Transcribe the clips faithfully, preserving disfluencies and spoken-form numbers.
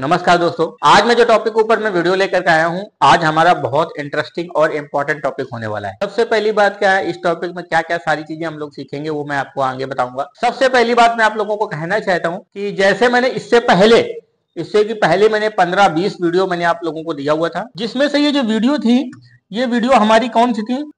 नमस्कार दोस्तों, आज मैं जो टॉपिक ऊपर मैं वीडियो लेकर के आया हूं, आज हमारा बहुत इंटरेस्टिंग और इम्पोर्टेंट टॉपिक होने वाला है। सबसे पहली बात क्या है, इस टॉपिक में क्या क्या सारी चीजें हम लोग सीखेंगे वो मैं आपको आगे बताऊंगा। सबसे पहली बात मैं आप लोगों को कहना चाहता हूं कि जैसे मैंने इससे पहले इससे कि पहले मैंने पंद्रह बीस वीडियो मैंने आप लोगों को दिया हुआ था, जिसमें से ये जो वीडियो थी, ये वीडियो हमारी कौन सी थी?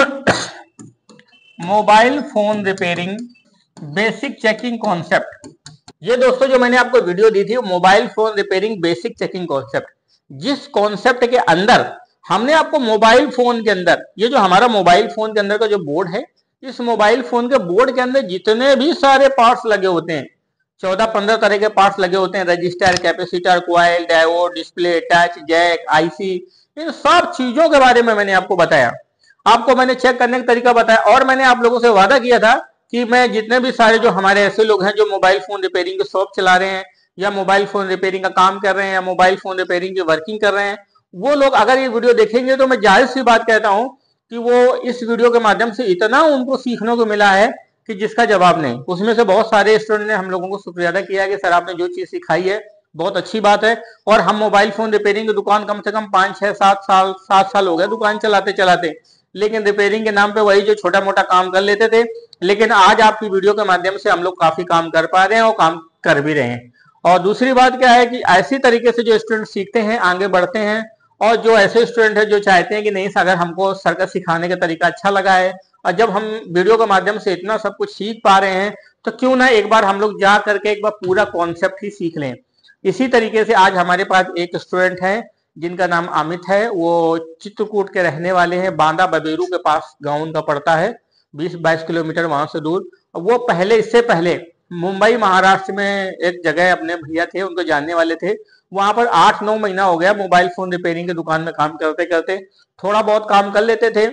Mobile phone repairing basic checking concept. ये दोस्तों जो मैंने आपको वीडियो दी थी, mobile phone repairing basic checking concept, जिस कॉन्सेप्ट के अंदर हमने आपको मोबाइल फोन के अंदर, ये जो हमारा मोबाइल फोन के अंदर का जो बोर्ड है, इस मोबाइल फोन के बोर्ड के अंदर जितने भी सारे पार्ट्स लगे होते हैं, चौदह पंद्रह तरह के पार्ट्स लगे होते हैं, register, capacitor, coil, diode, display, touch, jack, IC, इन सब चीजों के बारे में मैंने आपको बताया। आपको मैंने चेक करने का तरीका बताया और मैंने आप लोगों से वादा किया था कि मैं जितने भी सारे जो हमारे ऐसे लोग हैं जो मोबाइल फोन रिपेयरिंग की शॉप चला रहे हैं या मोबाइल फोन रिपेयरिंग का काम कर रहे हैं या मोबाइल फोन रिपेयरिंग की वर्किंग कर रहे हैं, वो लोग अगर ये वीडियो देखेंगे तो मैं जाहिर सी बात कहता हूं कि वो इस वीडियो के माध्यम से इतना उनको सीखने को मिला है कि जिसका जवाब नहीं। उसमें से बहुत सारे स्टूडेंट ने हम लोगों को शुक्रिया अदा किया कि सर आपने जो चीज सिखाई है बहुत अच्छी बात है। और हम मोबाइल फोन रिपेयरिंग की दुकान कम से कम पांच छह सात साल सात साल हो गए दुकान चलाते चलाते, लेकिन रिपेयरिंग के नाम पे वही जो छोटा मोटा काम कर लेते थे, लेकिन आज आपकी वीडियो के माध्यम से हम लोग काफी काम कर पा रहे हैं और काम कर भी रहे हैं। और दूसरी बात क्या है कि ऐसी तरीके से जो स्टूडेंट सीखते हैं आगे बढ़ते हैं, और जो ऐसे स्टूडेंट है जो चाहते हैं कि नहीं अगर हमको सर का सिखाने का तरीका अच्छा लगा है और जब हम वीडियो के माध्यम से इतना सब कुछ सीख पा रहे हैं तो क्यों ना एक बार हम लोग जा करके एक बार पूरा कॉन्सेप्ट ही सीख लें। इसी तरीके से आज हमारे पास एक स्टूडेंट है जिनका नाम अमित है, वो चित्रकूट के रहने वाले हैं, बांदा बबेरू के पास गांव उनका पड़ता है, बीस बाईस किलोमीटर वहां से दूर। वो पहले इससे पहले मुंबई महाराष्ट्र में एक जगह अपने भैया थे, उनको जानने वाले थे, वहां पर आठ नौ महीना हो गया मोबाइल फोन रिपेयरिंग की दुकान में काम करते करते। थोड़ा बहुत काम कर लेते थे,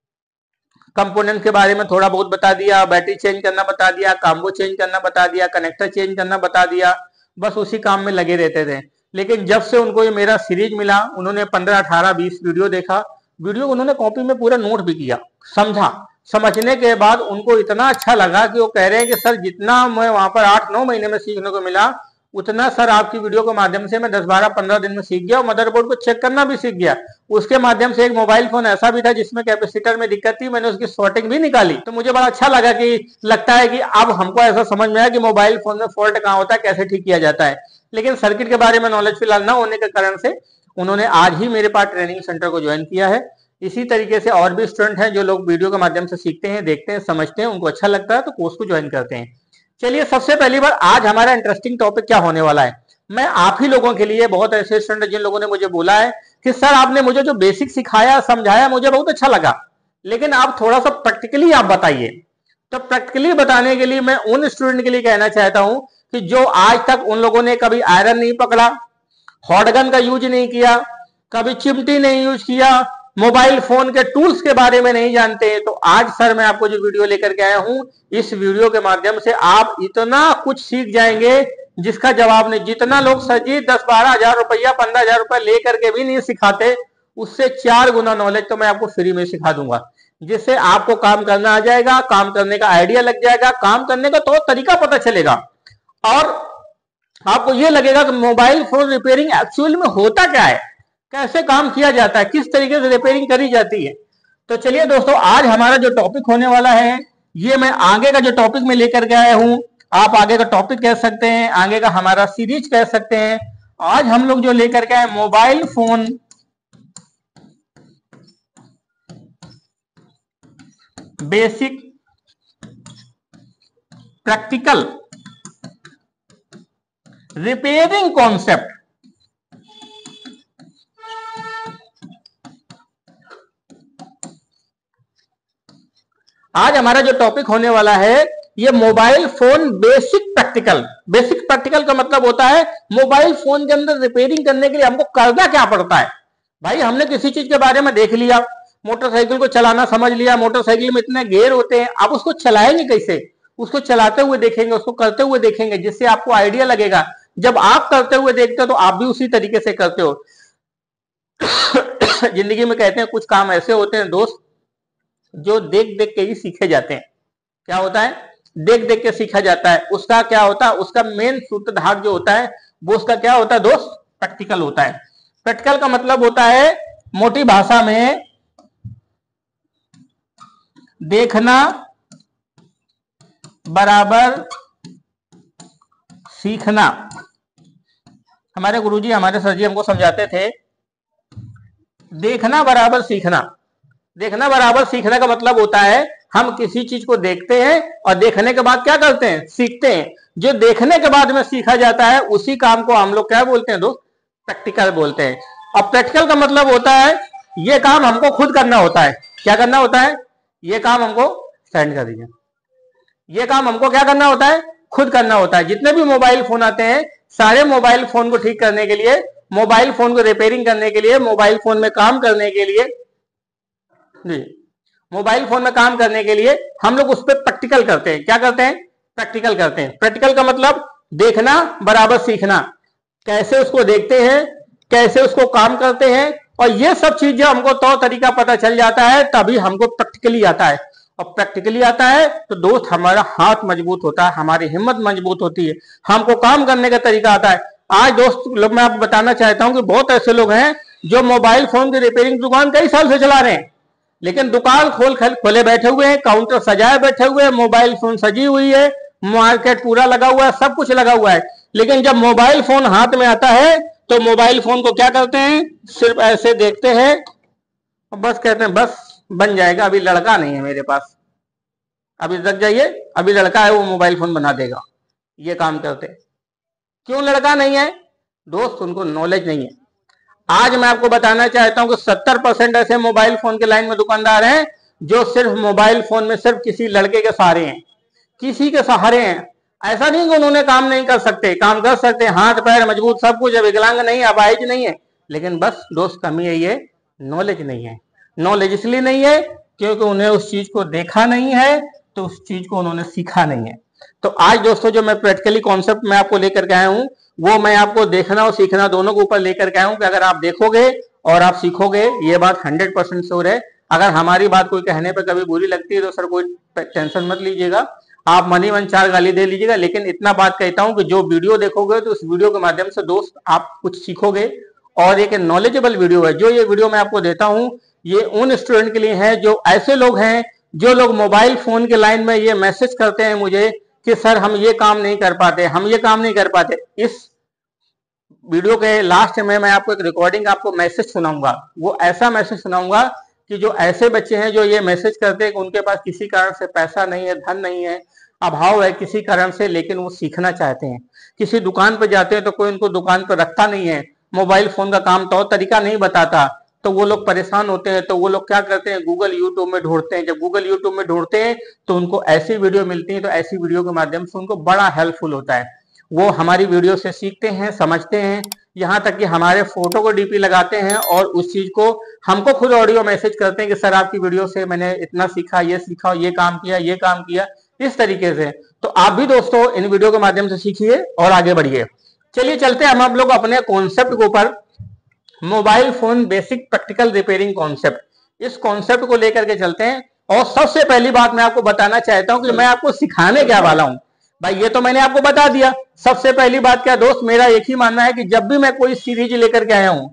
कंपोनेंट के बारे में थोड़ा बहुत बता दिया, बैटरी चेंज करना बता दिया, काम्बो चेंज करना बता दिया, कनेक्टर चेंज करना बता दिया, बस उसी काम में लगे रहते थे। लेकिन जब से उनको ये मेरा सीरीज मिला, उन्होंने पंद्रह अठारह बीस वीडियो देखा, वीडियो उन्होंने कॉपी में पूरा नोट भी किया, समझा। समझने के बाद उनको इतना अच्छा लगा कि वो कह रहे हैं कि सर जितना मैं वहां पर आठ नौ महीने में सीखने को मिला उतना सर आपकी वीडियो के माध्यम से मैं दस बारह पंद्रह दिन में सीख गया और मदरबोर्ड को चेक करना भी सीख गया। उसके माध्यम से एक मोबाइल फोन ऐसा भी था जिसमें कैपेसिटर में दिक्कत थी, मैंने उसकी शॉर्टिंग भी निकाली। तो मुझे बड़ा अच्छा लगा कि लगता है कि अब हमको ऐसा समझ में आया कि मोबाइल फोन में फॉल्ट कहाँ होता है, कैसे ठीक किया जाता है। लेकिन सर्किट के बारे में नॉलेज फिलहाल ना होने के कारण से उन्होंने आज ही मेरे पास ट्रेनिंग सेंटर को ज्वाइन किया है। इसी तरीके से और भी स्टूडेंट हैं जो लोग वीडियो के माध्यम से सीखते हैं, देखते हैं, समझते हैं, उनको अच्छा लगता है तो कोर्स को ज्वाइन करते हैं। चलिए, सबसे पहली बार आज हमारा इंटरेस्टिंग टॉपिक क्या होने वाला है, मैं आप ही लोगों के लिए, बहुत ऐसे स्टूडेंट जिन लोगों ने मुझे बोला है कि सर आपने मुझे जो बेसिक सिखाया समझाया मुझे बहुत अच्छा लगा, लेकिन आप थोड़ा सा प्रैक्टिकली आप बताइए। तो प्रैक्टिकली बताने के लिए मैं उन स्टूडेंट के लिए कहना चाहता हूं कि जो आज तक उन लोगों ने कभी आयरन नहीं पकड़ा, हॉटगन का यूज नहीं किया, कभी चिमटी नहीं यूज किया, मोबाइल फोन के टूल्स के बारे में नहीं जानते, तो आज सर मैं आपको जो वीडियो लेकर के आया हूं, इस वीडियो के माध्यम से आप इतना कुछ सीख जाएंगे जिसका जवाब नहीं। जितना लोग सर जी दस बारह हजार रुपया पंद्रह हजार रुपया लेकर के भी नहीं सिखाते, उससे चार गुना नॉलेज तो मैं आपको फ्री में सिखा दूंगा, जिससे आपको काम करना आ जाएगा, काम करने का आइडिया लग जाएगा, काम करने का तो तरीका पता चलेगा और आपको यह लगेगा कि मोबाइल फोन रिपेयरिंग एक्चुअल में होता क्या है, कैसे काम किया जाता है, किस तरीके से रिपेयरिंग करी जाती है। तो चलिए दोस्तों, आज हमारा जो टॉपिक होने वाला है, ये मैं आगे का जो टॉपिक में लेकर के आया हूं, आप आगे का टॉपिक कह सकते हैं, आगे का हमारा सीरीज कह सकते हैं। आज हम लोग जो लेकर के आए mobile phone basic practical repairing concept. आज हमारा जो टॉपिक होने वाला है ये mobile phone basic practical. Basic practical का मतलब होता है मोबाइल फोन के अंदर रिपेयरिंग करने के लिए हमको करना क्या पड़ता है। भाई हमने किसी चीज के बारे में देख लिया, मोटरसाइकिल को चलाना समझ लिया, मोटरसाइकिल में इतने गियर होते हैं, अब उसको चलाएंगे कैसे, उसको चलाते हुए देखेंगे, उसको करते हुए देखेंगे, जिससे आपको आइडिया लगेगा। जब आप करते हुए देखते हो तो आप भी उसी तरीके से करते हो। जिंदगी में कहते हैं कुछ काम ऐसे होते हैं दोस्त जो देख देख के ही सीखे जाते हैं। क्या होता है? देख देख के सीखा जाता है। उसका क्या होता है, उसका मेन सूत्रधार जो होता है वो उसका क्या होता है दोस्त, प्रैक्टिकल होता है। प्रैक्टिकल का मतलब होता है मोटी भाषा में देखना बराबर सीखना। हमारे गुरुजी हमारे सर जी हमको समझाते थे, देखना बराबर सीखना। देखना बराबर सीखने का मतलब होता है हम किसी चीज को देखते हैं और देखने के बाद क्या करते हैं, सीखते हैं। जो देखने के बाद में सीखा जाता है उसी काम को हम लोग क्या बोलते हैं दोस्त, प्रैक्टिकल बोलते हैं। और प्रैक्टिकल का मतलब होता है ये काम हमको खुद करना होता है। क्या करना होता है, ये काम हमको सेंड कर दीजिए, ये काम हमको क्या करना होता है, खुद करना होता है। जितने भी मोबाइल फोन आते हैं सारे मोबाइल फोन को ठीक करने के लिए, मोबाइल फोन को रिपेयरिंग करने के लिए, मोबाइल फोन में काम करने के लिए जी मोबाइल फोन में काम करने के लिए हम लोग उस पर प्रैक्टिकल करते हैं। क्या करते हैं, प्रैक्टिकल करते हैं। प्रैक्टिकल का मतलब देखना बराबर सीखना। कैसे उसको देखते हैं, कैसे उसको काम करते हैं, और ये सब चीजें हमको तौर तरीका पता चल जाता है तभी हमको प्रैक्टिकली आता है। और प्रैक्टिकली आता है तो दोस्त हमारा हाथ मजबूत होता है, हमारी हिम्मत मजबूत होती है, हमको काम करने का तरीका आता है। आज दोस्त लोग मैं आपको बताना चाहता हूं कि बहुत ऐसे लोग हैं जो मोबाइल फोन की रिपेयरिंग दुकान कई साल से चला रहे हैं, लेकिन दुकान खोल खोले बैठे हुए हैं, काउंटर सजाए बैठे हुए हैं, मोबाइल फोन सजी हुई है, मार्केट पूरा लगा हुआ है, सब कुछ लगा हुआ है। लेकिन जब मोबाइल फोन हाथ में आता है तो मोबाइल फोन को क्या करते हैं, सिर्फ ऐसे देखते हैं और बस कहते हैं बस बन जाएगा, अभी लड़का नहीं है मेरे पास, अभी रख जाइए, अभी लड़का है वो मोबाइल फोन बना देगा। ये काम करते हैं। क्यों लड़का नहीं है दोस्त, उनको नॉलेज नहीं है। आज मैं आपको बताना चाहता हूं कि सत्तर परसेंट ऐसे मोबाइल फोन के लाइन में दुकानदार हैं जो सिर्फ मोबाइल फोन में सिर्फ किसी लड़के के सहारे हैं, किसी के सहारे हैं। ऐसा नहीं कि उन्होंने काम नहीं कर सकते, काम कर सकते, हाथ पैर मजबूत सब कुछ है, विकलांग नहीं, अपाहिज नहीं है, लेकिन बस दोस्त कमी यही है, नॉलेज नहीं है। नॉलेज इसलिए नहीं है क्योंकि उन्हें उस चीज को देखा नहीं है, तो उस चीज को उन्होंने सीखा नहीं है। तो आज दोस्तों जो मैं प्रैक्टिकली कॉन्सेप्ट मैं आपको लेकर के आया हूं वो मैं आपको देखना और सीखना दोनों के ऊपर लेकर के आया हूं कि अगर आप देखोगे और आप सीखोगे, ये बात हंड्रेड परसेंट श्योर है। अगर हमारी बात कोई कहने पर कभी बुरी लगती है तो सर कोई टेंशन मत लीजिएगा, आप मनी मन चार गाली दे लीजिएगा, लेकिन इतना बात कहता हूं कि जो वीडियो देखोगे तो उस वीडियो के माध्यम से दोस्त आप कुछ सीखोगे और एक नॉलेजेबल वीडियो है। जो ये वीडियो मैं आपको देता हूं ये उन स्टूडेंट के लिए है जो ऐसे लोग हैं जो लोग मोबाइल फोन के लाइन में ये मैसेज करते हैं मुझे कि सर हम ये काम नहीं कर पाते, हम ये काम नहीं कर पाते। इस वीडियो के लास्ट में मैं आपको एक रिकॉर्डिंग आपको मैसेज सुनाऊंगा, वो ऐसा मैसेज सुनाऊंगा कि जो ऐसे बच्चे हैं जो ये मैसेज करते हैं कि उनके पास किसी कारण से पैसा नहीं है, धन नहीं है, अभाव है किसी कारण से, लेकिन वो सीखना चाहते हैं। किसी दुकान पर जाते हैं तो कोई उनको दुकान पर रखता नहीं है, मोबाइल फोन का काम तौर तरीका नहीं बताता, तो वो लोग परेशान होते हैं। तो वो लोग क्या करते हैं, गूगल यूट्यूब में ढूंढते हैं। जब गूगल यूट्यूब में ढूंढते हैं तो उनको ऐसी वीडियो मिलती है, तो ऐसी वीडियो के माध्यम से उनको बड़ा हेल्पफुल होता है। वो हमारी वीडियो से सीखते हैं, समझते हैं, यहाँ तक कि हमारे फोटो को डीपी लगाते हैं और उस चीज को हमको खुद ऑडियो मैसेज करते हैं कि सर आपकी वीडियो से मैंने इतना सीखा, ये सीखा, ये काम किया, ये काम किया, इस तरीके से। तो आप भी दोस्तों इन वीडियो के माध्यम से सीखिए और आगे बढ़िए। चलिए चलते हैं हम आप लोग अपने कॉन्सेप्ट के ऊपर, mobile phone basic practical repairing concept, इस कॉन्सेप्ट को लेकर के चलते हैं। और सबसे पहली बात मैं आपको बताना चाहता हूं कि मैं आपको सिखाने क्या वाला हूं। भाई ये तो मैंने आपको बता दिया। सबसे पहली बात क्या दोस्त, मेरा एक ही मानना है कि जब भी मैं कोई सीरीज लेकर के आया हूं,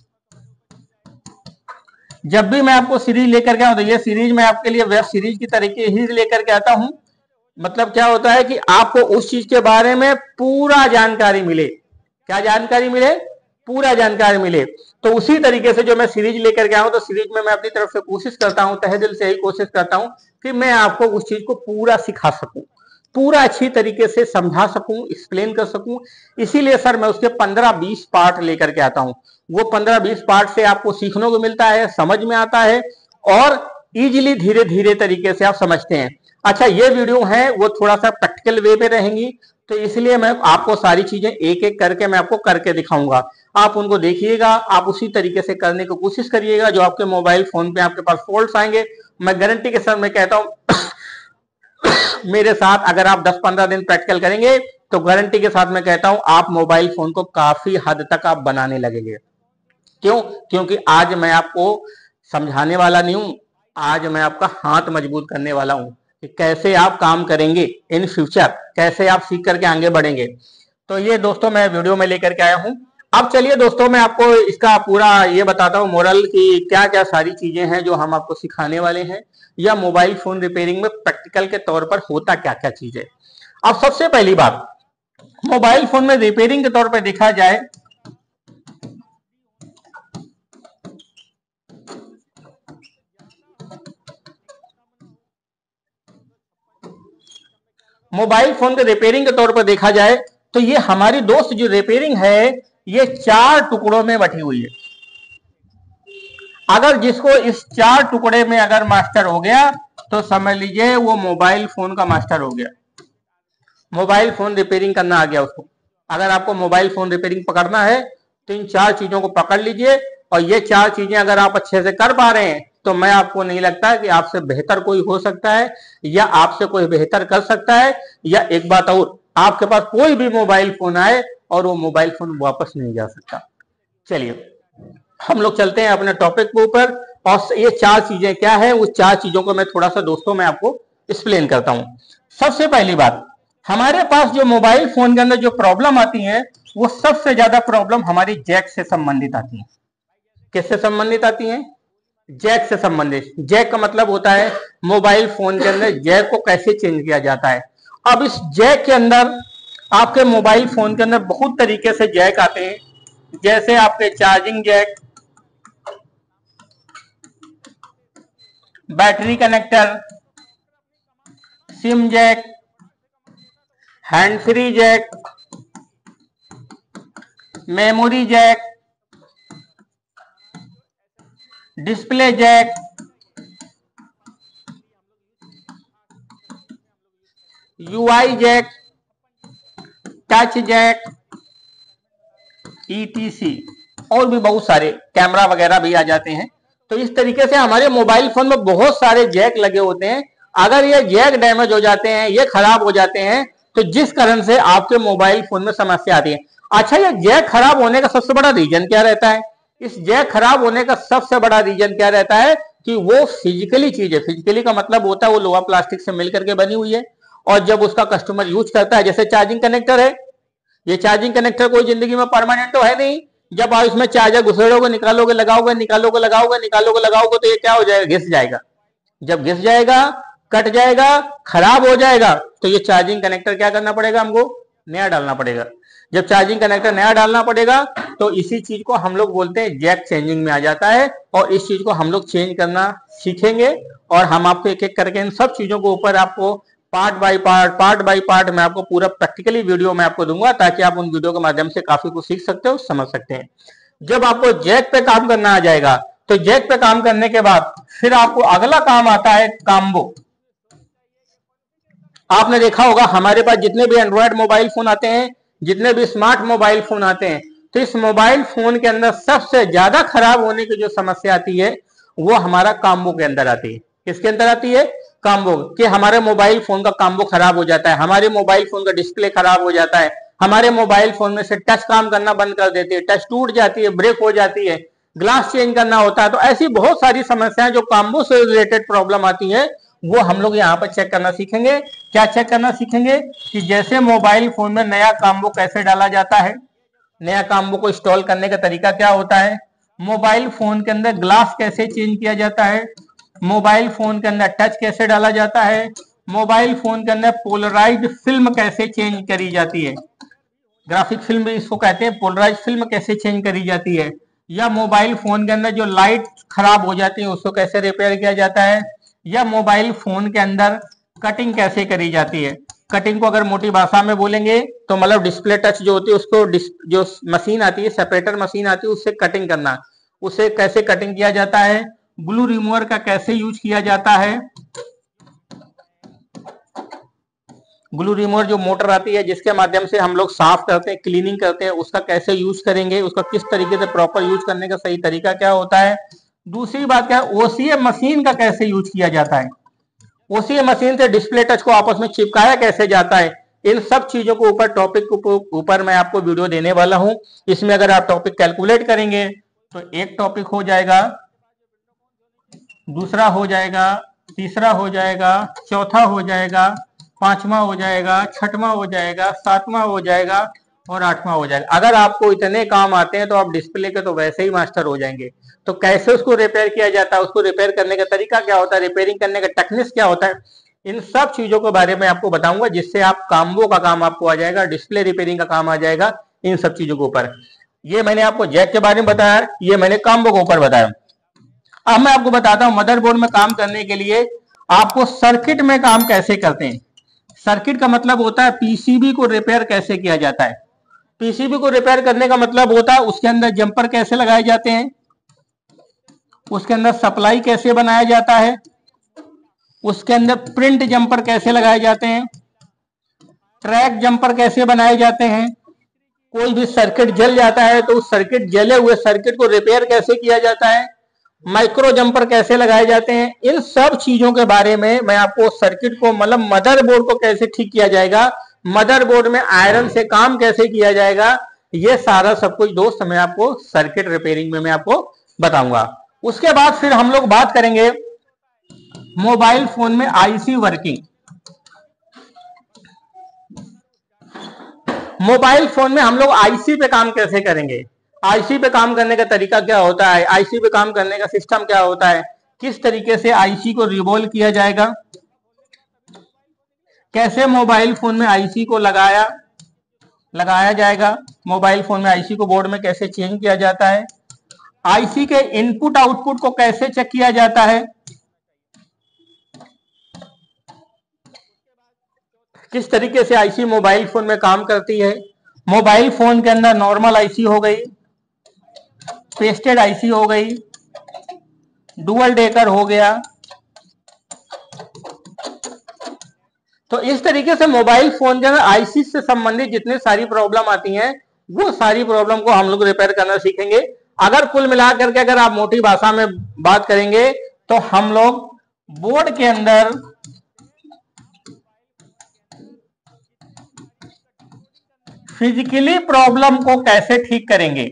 जब भी मैं आपको सीरीज लेकर के आया हूं तो ये सीरीज मैं आपके लिए वेब सीरीज की तरीके ही लेकर के आता हूं। मतलब क्या होता है कि आपको उस चीज के बारे में पूरा जानकारी मिले। क्या जानकारी मिले, पूरा जानकारी मिले। तो उसी तरीके से जो मैं सीरीज लेकर के आया हूं तो सीरीज में मैं अपनी तरफ से कोशिश करता हूं, तहे दिल से ही कोशिश करता हूं कि मैं आपको उस चीज को पूरा सिखा सकूं, पूरा अच्छी तरीके से समझा सकूं, एक्सप्लेन कर सकूं। इसीलिए सर मैं उसके पंद्रह बीस पार्ट लेकर के आता हूं। वो पंद्रह बीस पार्ट से आपको सीखने को मिलता है, समझ में आता है और इजीली धीरे धीरे तरीके से आप समझते हैं। अच्छा ये वीडियो है वो थोड़ा सा प्रैक्टिकल वे में रहेंगी, तो इसलिए मैं आपको सारी चीजें एक एक करके मैं आपको करके दिखाऊंगा। आप उनको देखिएगा, आप उसी तरीके से करने की कोशिश करिएगा। जो आपके मोबाइल फोन पे आपके पास फॉल्ट्स आएंगे, मैं गारंटी के साथ मैं कहता हूं मेरे साथ अगर आप दस पंद्रह दिन प्रैक्टिकल करेंगे तो गारंटी के साथ मैं कहता हूं आप मोबाइल फोन को काफी हद तक आप बनाने लगेंगे। क्यों? क्योंकि आज मैं आपको समझाने वाला नहीं हूं, आज मैं आपका हाथ मजबूत करने वाला हूं कि कैसे आप काम करेंगे इन फ्यूचर, कैसे आप सीख करके आगे बढ़ेंगे। तो ये दोस्तों मैं वीडियो में लेकर के आया हूं अब चलिए दोस्तों, मैं आपको इसका पूरा ये बताता हूँ मोरल कि क्या क्या सारी चीजें हैं जो हम आपको सिखाने वाले हैं, या मोबाइल फोन रिपेयरिंग में प्रैक्टिकल के तौर पर होता क्या क्या चीजें। अब सबसे पहली बात, मोबाइल फोन में रिपेयरिंग के तौर पर देखा जाए मोबाइल फोन के रिपेयरिंग के तौर पर देखा जाए तो ये हमारी दोस्त जो रिपेयरिंग है ये चार टुकड़ों में बटी हुई है। अगर जिसको इस चार टुकड़े में अगर मास्टर हो गया तो समझ लीजिए वो मोबाइल फोन का मास्टर हो गया, मोबाइल फोन रिपेयरिंग करना आ गया उसको। अगर आपको मोबाइल फोन रिपेयरिंग पकड़ना है तो इन चार चीजों को पकड़ लीजिए, और ये चार चीजें अगर आप अच्छे से कर पा रहे हैं तो मैं आपको नहीं लगता कि आपसे बेहतर कोई हो सकता है या आपसे कोई बेहतर कर सकता है। या एक बात और, आपके पास कोई भी मोबाइल फोन आए और वो मोबाइल फोन वापस नहीं जा सकता। चलिए हम लोग चलते हैं अपने टॉपिक के ऊपर, और ये चार चीजें क्या है उस चार चीजों को मैं थोड़ा सा दोस्तों मैं आपको एक्सप्लेन करता हूं। सबसे पहली बात, हमारे पास जो मोबाइल फोन के अंदर जो प्रॉब्लम आती है वो सबसे ज्यादा प्रॉब्लम हमारी जैक से संबंधित आती है। किससे संबंधित आती है? जैक से संबंधित। जैक का मतलब होता है मोबाइल फोन के अंदर जैक को कैसे चेंज किया जाता है। अब इस जैक के अंदर आपके मोबाइल फोन के अंदर बहुत तरीके से जैक आते हैं, जैसे आपके charging jack, battery connector, SIM jack, hand free jack, memory jack, display jack, UI jack, touch jack, ETC, और भी बहुत सारे कैमरा वगैरह भी आ जाते हैं। तो इस तरीके से हमारे मोबाइल फोन में बहुत सारे जैक लगे होते हैं। अगर ये जैक डैमेज हो जाते हैं, ये खराब हो जाते हैं, तो जिस कारण से आपके मोबाइल फोन में समस्या आती है। अच्छा, ये जैक खराब होने का सबसे बड़ा रीजन क्या रहता है? इस जैक खराब होने का सबसे बड़ा रीजन क्या रहता है कि वो फिजिकली चीज है। फिजिकली का मतलब होता है वो लोहा प्लास्टिक से मिलकर के बनी हुई है, और जब उसका कस्टमर यूज करता है, जैसे चार्जिंग कनेक्टर है, ये चार्जिंग कनेक्टर कोई जिंदगी में परमानेंट तो है नहीं। जब आप इसमें चार्जर घुसेड़ोगे, निकालोगे, लगाओगे, निकालोगे, लगाओगे, निकालोगे, लगाओगे, तो ये क्या हो जाएगा? घिस जाएगा। जब घिस जाएगा, कट जाएगा, खराब हो जाएगा, तो ये चार्जिंग कनेक्टर क्या करना पड़ेगा? हमको नया डालना पड़ेगा। जब चार्जिंग कनेक्टर नया डालना पड़ेगा तो इसी चीज को हम लोग बोलते हैं जैक चेंजिंग में आ जाता है, और इस चीज को हम लोग चेंज करना सीखेंगे। और हम आपको एक एक करके इन सब चीजों के ऊपर आपको part by part part by part मैं आपको पूरा प्रैक्टिकली वीडियो में आपको दूंगा, ताकि आप उन वीडियो के माध्यम से काफी कुछ सीख सकते हो, समझ सकते हैं। जब आपको जैक पे काम करना आ जाएगा तो जैक पे काम करने के बाद फिर आपको अगला काम आता है कॉम्बो। आपने देखा होगा हमारे पास जितने भी एंड्रॉयड मोबाइल फोन आते हैं, जितने भी स्मार्ट मोबाइल फोन आते हैं, तो इस मोबाइल फोन के अंदर सबसे ज्यादा खराब होने की जो समस्या आती है वो हमारा कॉम्बो के अंदर आती है। किसके अंदर आती है? कॉम्बो कि हमारे मोबाइल फोन का कॉम्बो खराब हो जाता है, हमारे मोबाइल फोन का डिस्प्ले खराब हो जाता है, हमारे मोबाइल फोन में से टच काम करना बंद कर देती है, टच टूट जाती है, ब्रेक हो जाती है, ग्लास चेंज करना होता है। तो ऐसी बहुत सारी समस्याएं जो कॉम्बो से रिलेटेड प्रॉब्लम आती है वो हम लोग यहाँ पर चेक करना सीखेंगे। क्या चेक करना सीखेंगे? कि जैसे मोबाइल फोन में नया कॉम्बो कैसे डाला जाता है, नया कॉम्बो को इंस्टॉल करने का तरीका क्या होता है, मोबाइल फोन के अंदर ग्लास कैसे चेंज किया जाता है, मोबाइल फोन के अंदर टच कैसे डाला जाता है, मोबाइल फोन के अंदर पोलराइज्ड फिल्म कैसे चेंज करी जाती है, ग्राफिक फिल्म भी इसको कहते हैं, पोलराइज्ड फिल्म कैसे चेंज करी जाती है, या मोबाइल फोन के अंदर जो लाइट खराब हो जाती है उसको कैसे रिपेयर किया जाता है, या मोबाइल फोन के अंदर कटिंग कैसे करी जाती है। कटिंग को अगर मोटी भाषा में बोलेंगे तो मतलब डिस्प्ले टच जो होती है उसको जो मशीन आती है, सेपरेटर मशीन आती है, उससे कटिंग करना, उसे कैसे कटिंग किया जाता है, ग्लू रिमूवर का कैसे यूज किया जाता है, ग्लू रिमूवर जो मोटर आती है जिसके माध्यम से हम लोग साफ करते हैं, क्लीनिंग करते हैं, उसका कैसे यूज करेंगे, उसका किस तरीके से प्रॉपर यूज करने का सही तरीका क्या होता है। दूसरी बात क्या है, ओसीएम मशीन का कैसे यूज किया जाता है, ओसीएम मशीन से डिस्प्ले टच को आपस में चिपकाया कैसे जाता है। इन सब चीजों को ऊपर टॉपिक के ऊपर मैं आपको वीडियो देने वाला हूं। इसमें अगर आप टॉपिक कैलकुलेट करेंगे तो एक टॉपिक हो जाएगा, दूसरा हो जाएगा, तीसरा हो जाएगा, चौथा हो जाएगा, पांचवा हो जाएगा, छठवां हो जाएगा, सातवां हो जाएगा, और आठवां हो जाएगा। अगर आपको इतने काम आते हैं तो आप डिस्प्ले के तो वैसे ही मास्टर हो जाएंगे। तो कैसे उसको रिपेयर किया जाता है, उसको रिपेयर करने का तरीका क्या होता है, रिपेयरिंग करने का टेक्निक्स क्या होता है, इन सब चीजों के बारे में आपको बताऊंगा, जिससे आप काम्बो का काम आपको आ जाएगा, डिस्प्ले रिपेयरिंग का काम आ जाएगा इन सब चीजों के ऊपर। ये मैंने आपको जैक के बारे में बताया, ये मैंने काम्बो के ऊपर बताया। अब मैं आपको बताता हूं मदरबोर्ड में काम करने के लिए आपको सर्किट में काम कैसे करते हैं। सर्किट का मतलब होता है पीसीबी को रिपेयर कैसे किया जाता है। पीसीबी को रिपेयर करने का मतलब होता है उसके अंदर जंपर कैसे लगाए जाते हैं, उसके अंदर सप्लाई कैसे बनाया जाता है, उसके अंदर प्रिंट जंपर कैसे लगाए जाते हैं, ट्रैक जंपर कैसे बनाए जाते हैं। कोई भी सर्किट जल जाता है तो उस सर्किट जले हुए सर्किट को रिपेयर कैसे किया जाता है, माइक्रो जंपर कैसे लगाए जाते हैं। इन सब चीजों के बारे में मैं आपको सर्किट को मतलब मदरबोर्ड को कैसे ठीक किया जाएगा, मदरबोर्ड में आयरन से काम कैसे किया जाएगा, ये सारा सब कुछ दोस्त मैं आपको सर्किट रिपेयरिंग में मैं आपको बताऊंगा। उसके बाद फिर हम लोग बात करेंगे मोबाइल फोन में आईसी वर्किंग। मोबाइल फोन में हम लोग आईसी पे काम कैसे करेंगे, आईसी पे काम करने का तरीका क्या होता है, आईसी पे काम करने का सिस्टम क्या होता है, किस तरीके से आईसी को रिवॉल्व किया जाएगा, कैसे मोबाइल फोन में आईसी को लगाया लगाया जाएगा, मोबाइल फोन में आईसी को बोर्ड में कैसे चेंज किया जाता है, आईसी के इनपुट आउटपुट को कैसे चेक किया जाता है, किस तरीके से आईसी मोबाइल फोन में काम करती है। मोबाइल फोन के अंदर नॉर्मल आईसी हो गई, पेस्टेड आईसी हो गई, डुअल डेकर हो गया। तो इस तरीके से मोबाइल फोन के अंदर आईसी से संबंधित जितनी सारी प्रॉब्लम आती हैं वो सारी प्रॉब्लम को हम लोग रिपेयर करना सीखेंगे। अगर कुल मिलाकर के अगर आप मोटी भाषा में बात करेंगे तो हम लोग बोर्ड के अंदर फिजिकली प्रॉब्लम को कैसे ठीक करेंगे,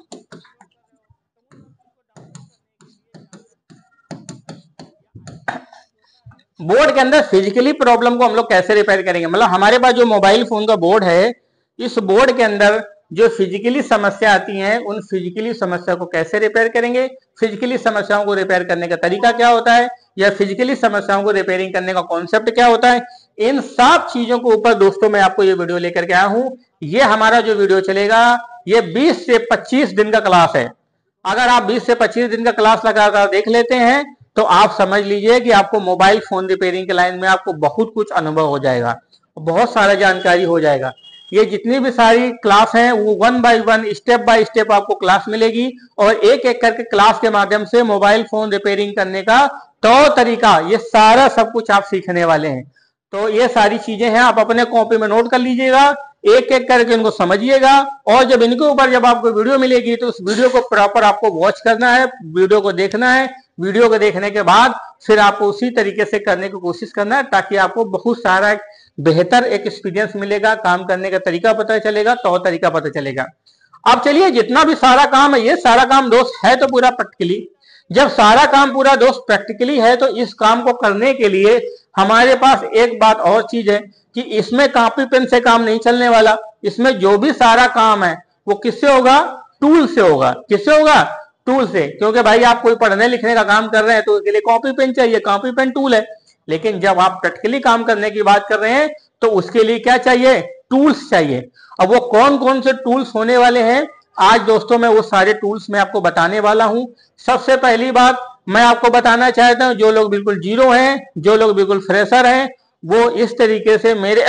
बोर्ड के अंदर फिजिकली प्रॉब्लम को हम लोग कैसे रिपेयर करेंगे। मतलब हमारे पास जो मोबाइल फोन का बोर्ड है, इस बोर्ड के अंदर जो फिजिकली समस्या आती हैं उन फिजिकली समस्या को कैसे रिपेयर करेंगे, फिजिकली समस्याओं को रिपेयर करने का तरीका क्या होता है, या फिजिकली समस्याओं को रिपेयरिंग करने का कॉन्सेप्ट क्या होता है। इन सब चीजों के ऊपर दोस्तों मैं आपको ये वीडियो लेकर के आया हूं। ये हमारा जो वीडियो चलेगा ये बीस से पच्चीस दिन का क्लास है। अगर आप बीस से पच्चीस दिन का क्लास लगातार देख लेते हैं तो आप समझ लीजिए कि आपको मोबाइल फोन रिपेयरिंग के लाइन में आपको बहुत कुछ अनुभव हो जाएगा, बहुत सारा जानकारी हो जाएगा। ये जितनी भी सारी क्लास हैं वो one by one step by step आपको क्लास मिलेगी और एक एक करके क्लास के माध्यम से मोबाइल फोन रिपेयरिंग करने का तौर तरीका ये सारा सब कुछ आप सीखने वाले हैं। तो ये सारी चीजें हैं, आप अपने कॉपी में नोट कर लीजिएगा, एक एक करके इनको समझिएगा और जब इनके ऊपर जब आपको वीडियो मिलेगी तो उस वीडियो को प्रॉपर आपको वॉच करना है, वीडियो को देखना है। वीडियो को देखने के बाद फिर आपको उसी तरीके से करने की कोशिश करना है ताकि आपको बहुत सारा बेहतर एक एक्सपीरियंस मिलेगा, काम करने का तरीका पता चलेगा, तौर तरीका पता चलेगा। अब चलिए जितना भी सारा काम है ये सारा काम दोस्त है तो पूरा प्रैक्टिकली। जब सारा काम पूरा दोस्त प्रैक्टिकली है तो इस काम को करने के लिए हमारे पास एक बात और चीज है कि इसमें कॉपी पेन से काम नहीं चलने वाला। इसमें जो भी सारा काम है वो किससे होगा, टूल से होगा। किससे होगा, टूल से। क्योंकि भाई आप कोई पढ़ने लिखने का काम कर रहे हैं तो उसके लिए कॉपी पेन चाहिए, कॉपी पेन टूल है। लेकिन जब आप प्रैक्टिकली काम करने की बात कर रहे हैं तो उसके लिए क्या चाहिए, टूल्स चाहिए। अब वो कौन कौन से टूल्स होने वाले हैं आज दोस्तों मैं वो सारे टूल्स मैं आपको बताने वाला हूं। सबसे पहली बात मैं आपको बताना चाहता हूं, जो लोग बिल्कुल जीरो हैं, जो लोग बिल्कुल फ्रेशर हैं, वो इस तरीके से मेरे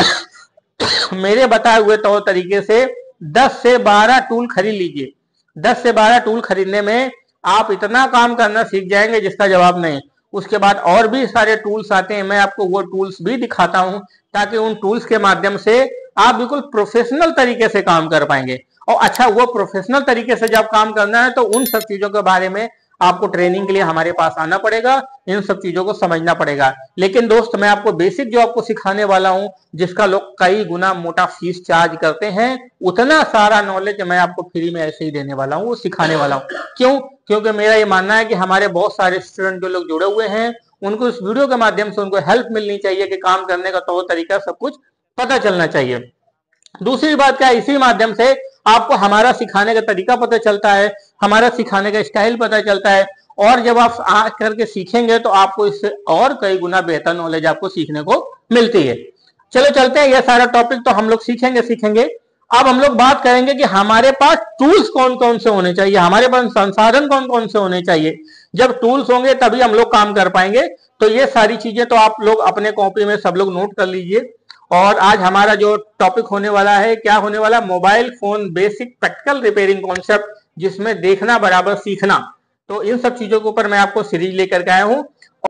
मेरे बताए हुए तौर तरीके से दस से बारह टूल खरीद लीजिए। दस से बारह टूल खरीदने में आप इतना काम करना सीख जाएंगे जिसका जवाब नहीं। उसके बाद और भी सारे टूल्स आते हैं, मैं आपको वो टूल्स भी दिखाता हूं ताकि उन टूल्स के माध्यम से आप बिल्कुल प्रोफेशनल तरीके से काम कर पाएंगे। और अच्छा वो प्रोफेशनल तरीके से जब काम करना है तो उन सब चीजों के बारे में आपको ट्रेनिंग के लिए हमारे पास आना पड़ेगा, इन सब चीजों को समझना पड़ेगा। लेकिन दोस्त मैं आपको बेसिक जो आपको सिखाने वाला हूं, जिसका लोग कई गुना मोटा फीस चार्ज करते हैं, उतना सारा नॉलेज मैं आपको फ्री में ऐसे ही देने वाला हूं, वो सिखाने वाला हूं। क्यों? क्योंकि मेरा ये मानना है कि हमारे बहुत सारे स्टूडेंट जो लोग जुड़े हुए हैं उनको इस वीडियो के माध्यम से उनको हेल्प मिलनी चाहिए कि काम करने का तौर तरीका सब कुछ पता चलना चाहिए। दूसरी बात क्या है, इसी माध्यम से आपको हमारा सिखाने का तरीका पता चलता है, हमारा सिखाने का स्टाइल पता चलता है, और जब आप आ करके सीखेंगे तो आपको इससे और कई गुना बेहतर नॉलेज आपको सीखने को मिलती है। चलो चलते हैं, यह सारा टॉपिक तो हम लोग सीखेंगे सीखेंगे अब हम लोग बात करेंगे कि हमारे पास टूल्स कौन कौन से होने चाहिए, हमारे पास संसाधन कौन कौन से होने चाहिए। जब टूल्स होंगे तभी हम लोग काम कर पाएंगे। तो ये सारी चीजें तो आप लोग अपने कॉपी में सब लोग नोट कर लीजिए। और आज हमारा जो टॉपिक होने वाला है, क्या होने वाला, mobile phone basic practical repairing concept, जिसमें देखना बराबर सीखना। तो इन सब चीजों के ऊपर मैं आपको सीरीज लेकर के आया हूं।